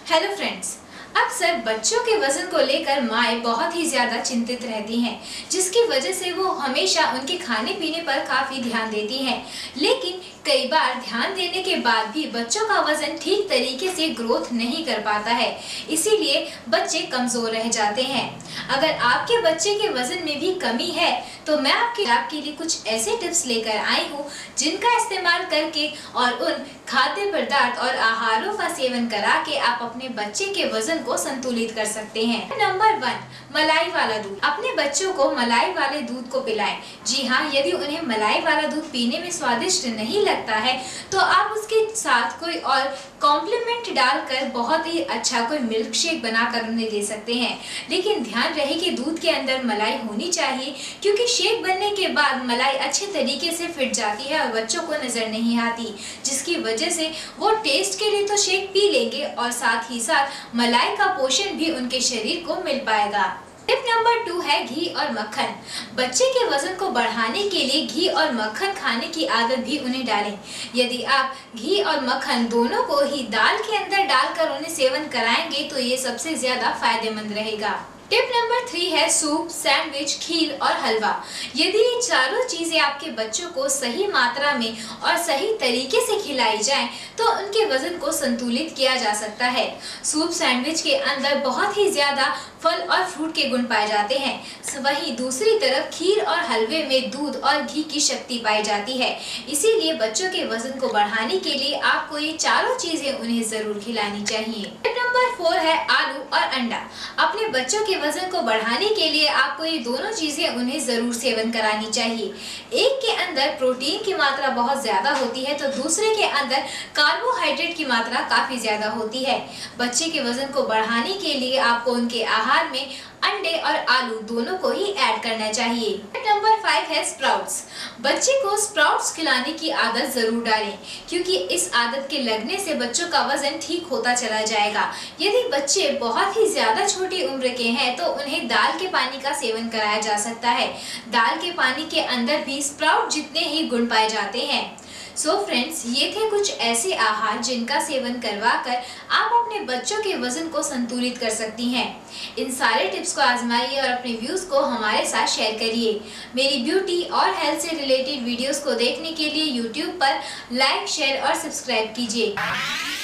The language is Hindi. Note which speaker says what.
Speaker 1: हेलो फ्रेंड्स, अक्सर बच्चों के वजन को लेकर माएँ बहुत ही ज्यादा चिंतित रहती हैं, जिसकी वजह से वो हमेशा उनके खाने पीने पर काफी ध्यान देती हैं। लेकिन कई बार ध्यान देने के बाद भी बच्चों का वजन ठीक तरीके से ग्रोथ नहीं कर पाता है, इसीलिए बच्चे कमजोर रह जाते हैं। अगर आपके बच्चे के वजन में भी कमी है तो मैं आपके लिए कुछ ऐसे टिप्स लेकर आई हूँ जिनका इस्तेमाल करके और उन खाद्य पदार्थ और आहारों का सेवन करा के आप अपने बच्चे के वजन को संतुलित कर सकते हैं। नंबर 1, मलाई वाला दूध। अपने बच्चों को मलाई वाले दूध को पिलाएं। जी हाँ, यदि उन्हें मलाई वाला दूध पीने में स्वादिष्ट नहीं लगता है तो आप उसके साथ कोई और कॉम्प्लीमेंट डालकर बहुत ही अच्छा कोई मिल्क शेक बनाकर उन्हें दे सकते हैं। लेकिन ध्यान रहे कि दूध के अंदर मलाई होनी चाहिए, क्योंकि शेक बनने के बाद मलाई अच्छे तरीके से फिट जाती है और बच्चों को नजर नहीं आती, जिसकी वजह से वो टेस्ट के लिए तो शेक पी लेंगे और साथ ही साथ मलाई का पोषण भी उनके शरीर को मिल पाएगा। टिप नंबर 2 है घी और मक्खन। बच्चे के वजन को बढ़ाने के लिए घी और मक्खन खाने की आदत भी उन्हें डालें। यदि आप घी और मक्खन दोनों को ही दाल के अंदर डालकर उन्हें सेवन कराएंगे तो ये सबसे ज्यादा फायदेमंद रहेगा। टिप नंबर 3 है सूप, सैंडविच, खीर और हलवा। यदि ये चारों चीजें आपके बच्चों को सही मात्रा में और सही तरीके से खिलाई जाएं, तो उनके वजन को संतुलित किया जा सकता है। सूप, सैंडविच के अंदर बहुत ही ज्यादा फल और फ्रूट के गुण पाए जाते हैं, वहीं दूसरी तरफ खीर और हलवे में दूध और घी की शक्ति पाई जाती है। इसीलिए बच्चों के वजन को बढ़ाने के लिए आपको ये चारों चीजें उन्हें जरूर खिलानी चाहिए। टिप नंबर 4 है आलू और अंडा। अपने बच्चों के वजन को बढ़ाने के लिए आपको ये दोनों चीजें उन्हें जरूर सेवन करानी चाहिए। एक के अंदर प्रोटीन की मात्रा बहुत ज्यादा होती है तो दूसरे के अंदर कार्बोहाइड्रेट की मात्रा काफी ज्यादा होती है। बच्चे के वजन को बढ़ाने के लिए आपको उनके आहार में अंडे और आलू दोनों को ही ऐड करना चाहिए। नंबर 5 है स्प्राउट्स। बच्चे को स्प्राउट्स खिलाने की आदत जरूर डालें, क्योंकि इस आदत के लगने से बच्चों का वजन ठीक होता चला जाएगा। यदि बच्चे बहुत ही ज्यादा छोटी उम्र के हैं तो उन्हें दाल के पानी का सेवन कराया जा सकता है। दाल के पानी के अंदर भी स्प्राउट जितने ही गुण पाए जाते हैं। सो फ्रेंड्स, ये थे कुछ ऐसे आहार जिनका सेवन करवाकर आप अपने बच्चों के वजन को संतुलित कर सकती हैं। इन सारे टिप्स को आजमाइए और अपने व्यूज को हमारे साथ शेयर करिए। मेरी ब्यूटी और हेल्थ से रिलेटेड वीडियोस को देखने के लिए यूट्यूब पर लाइक, शेयर और सब्सक्राइब कीजिए।